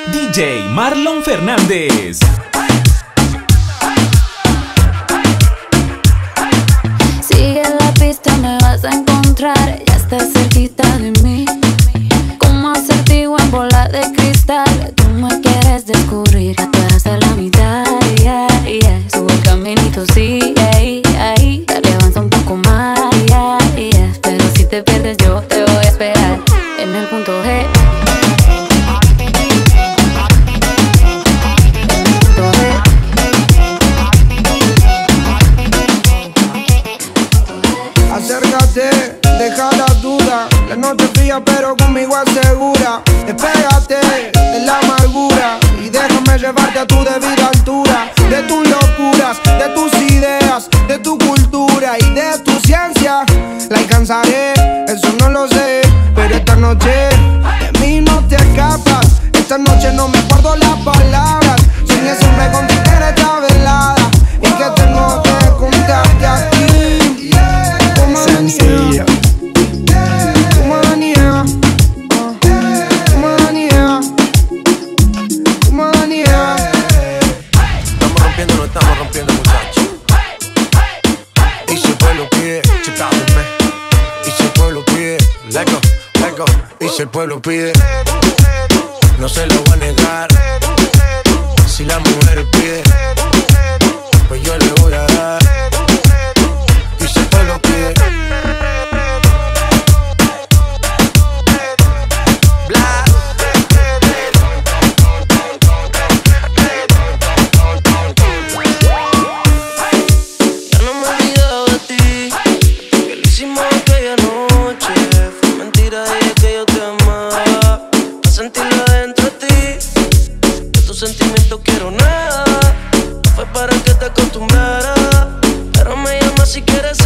DJ Marlon Fernández. Sigue la pista, me vas a encontrar. Ya estás cerquita de mí, como acertijo en bola de cristal. Tú me quieres descubrir, ya te das a la mitad. Sube el caminito, sí, ahí. Dale, avanza un poco más, pero si te pierdes yo te voy a esperar en el punto G. Acércate, deja la duda. La noche fría pero conmigo asegura. Despégate de la amargura y déjame llevarte a tu debida altura. De tus locuras, de tus ideas, de tu cultura y de tu ciencia. La alcanzaré, eso no lo sé, pero esta noche de mí no te escapas. Esta noche no me guardo las palabras. Soñé siempre contigo en esta velada y que tengo que contarte a ti. Sencillo. Estamos rompiendo, no estamos rompiendo, muchachos. Y si el pueblo pide, chécame. Y si el pueblo pide, let go. Y si el pueblo pide, no se lo voy a negar. Si la mujer pide, pues yo le voy a dar. Y si el pueblo pide, sentimiento quiero nada. Fue para que te acostumbrara, pero me llamas si quieres